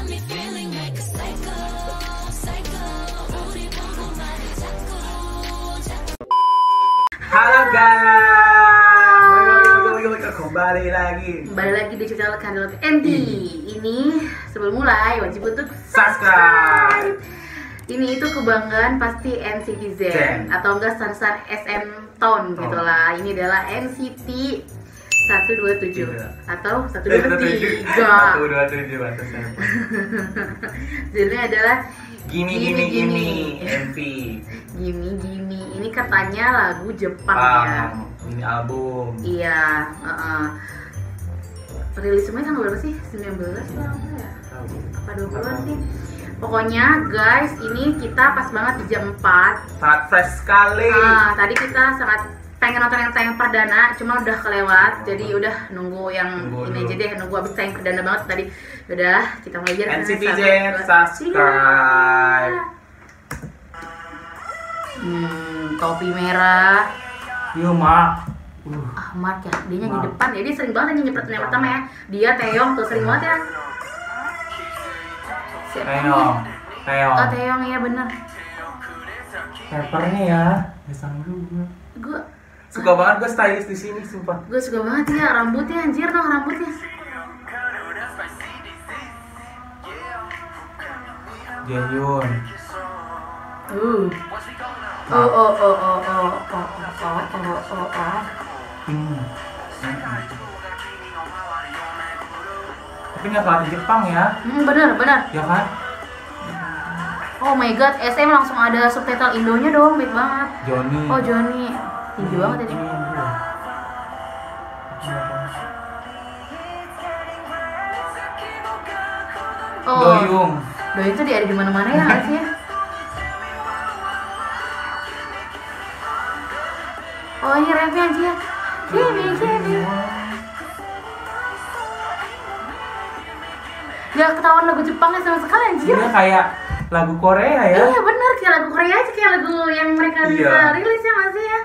Halo guys, kembali lagi di channel Candle Andy. Ini sebelum mulai wajib untuk subscribe. Ini itu kebanggaan pasti NCT Zen atau enggak star SM Town gitulah. Ini adalah NCT 127 atau 123. 127 batas saya. Jadi adalah Gini MV. Gini. Ini katanya lagu Jepang ya. Ini album. Iya, rilisnya tanggal berapa sih? 19 atau apa ya? Apa 20-an sih? Pokoknya guys, ini kita pas banget di jam 4. Sangat fresh sekali. Tadi kita sangat pengen nonton yang tayang perdana, cuma udah kelewat. Jadi udah nunggu yang ini aja deh, nunggu abis tayang perdana banget tadi. Udah, kita mulai aja. NCT Zen, subscribe. Topi merah. Yuk Mak. Mark ya, dia nyanyi depan ya, dia sering banget nyanyi yang pertama ya. Dia Taeyong tuh sering banget ya. Taeyong. Oh Taeyong, iya bener. Rappernya ya, besang dulu. Gue suka banget gue stylist di sini, sumpah. Gue suka banget ya rambutnya, anjir dong rambutnya. Jaehyun. Tapi nggak kalah di Jepang ya? Bener. Ya kan? Oh my god, SM langsung ada subtitle Indonya dong, baik banget. Johnny. Oh Johnny, tinggi banget tadi. Doyoung. Doyoung tuh dia ada di mana-mana ya nggak sih ya? Oh ini rapnya anjir. Kimi. Gak ketahuan lagu Jepangnya sama sekali anjir. Dia kayak lagu Korea ya? Iya bener, kayak lagu Korea aja, kayak lagu yang mereka bisa rilis ya masih ya.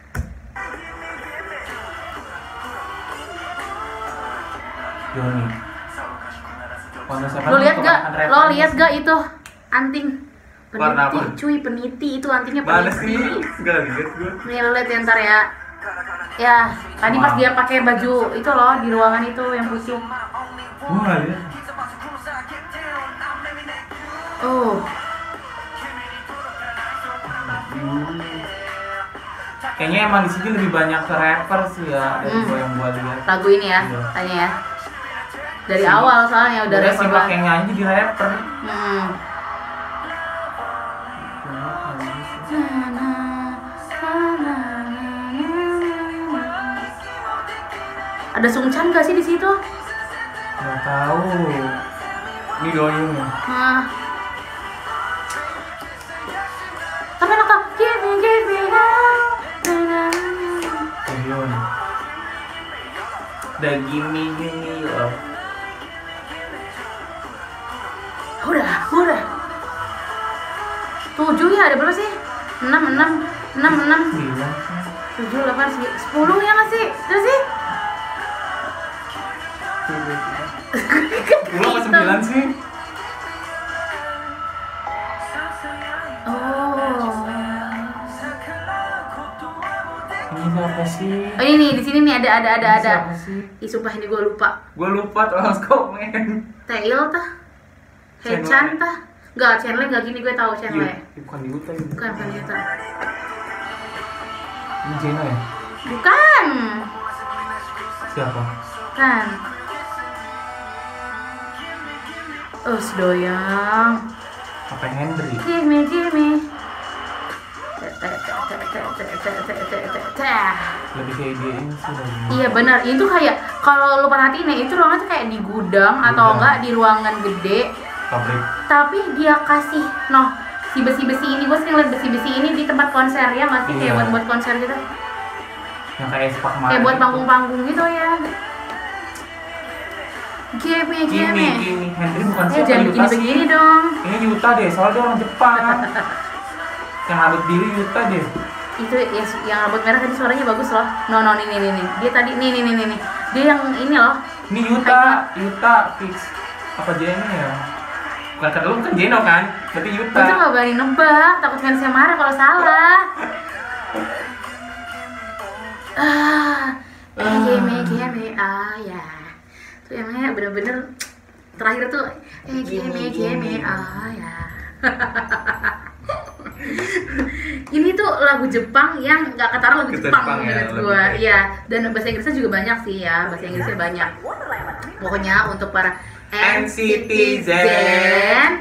Johnny. Lo lihat gak itu anting warna peniti, apa? cuy peniti itu antingnya Mana peniti. sih? Gak lihat gue. Nih lo lihat ya ntar ya. Ya, tadi pas dia pakai baju itu loh di ruangan itu yang putih. Gue nggak lihat. Kayaknya emang di sini lebih banyak ke rapper sih ya dari gue yang gue lihat. Lagu ini ya, tanya ya. Dari awal soalnya udah rapper sih pakai nyanyi di rapper. Ada Sungchan gak sih di situ? Nggak tahu. Ini Doyoung ya. Tapi enak tuh. Give me now. Doyoung. The gimme love. Udah. 7 ya, ada berapa sih? 6 7, 8, 10 ya nggak sih? Terus sih? 10 apa 9 sih? Ini siapa sih? Oh ini di sini nih ada. Siapa sih? Ih sumpah ini gue lupa. Gue lupa tuh harus komen. Tail tah? Hechan tah? Enggak, Chenle enggak gini, gue tahu Chenle. Bukan di Utah ya? Bukan Yuta. Ini Jeno ya? Bukan. Siapa? Kan. Doyoung. Apa Henry? Gimme. Lebih kayak dia ini sih lagi. Iya benar, itu kayak kalau lu perhatiin ya, itu ruangan tuh kayak di gudang atau enggak di ruangan gede. Pabrik. Tapi dia kasih si besi-besi ini, gue sering liat besi-besi ini di tempat konser ya masih kayak buat konser gitu. Yang kayak sepak mata. Kayak buat panggung-panggung gitu ya. Gimme. Henry bukan siapa? Jangan begini dong. Ini Yuta deh, soalnya dia orang Jepang. Yang rambut biru Yuta deh. Itu ya, yang rambut merah tadi suaranya bagus loh. Nih. Dia tadi nih. Dia yang ini loh. Ini Yuta fix. Apa Jenny ya? Bukan kata lu kan Jeno kan? Berarti Yuta. Gue tuh gak berani nebak, takut fansnya marah kalau salah. Megeme, ya. Tuh emangnya bener-bener terakhir tuh Megeme, ya. Ini tuh lagu Jepang yang gak ketara lagu Jepang menurut gue. Iya, dan bahasa Inggrisnya juga banyak sih ya. Bahasa Inggrisnya banyak. Pokoknya untuk para NCTzen,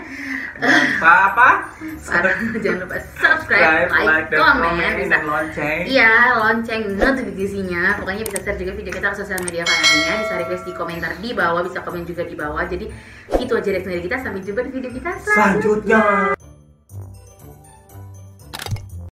jangan lupa subscribe, like, comment, bisa lonceng. Iya, lonceng notifikasinya. Pokoknya bisa share juga video kita ke sosial media kaliannya. Bisa request di komentar di bawah, bisa komen juga di bawah. Jadi itu aja reaksi dari kita. Sampai jumpa di video kita selanjutnya.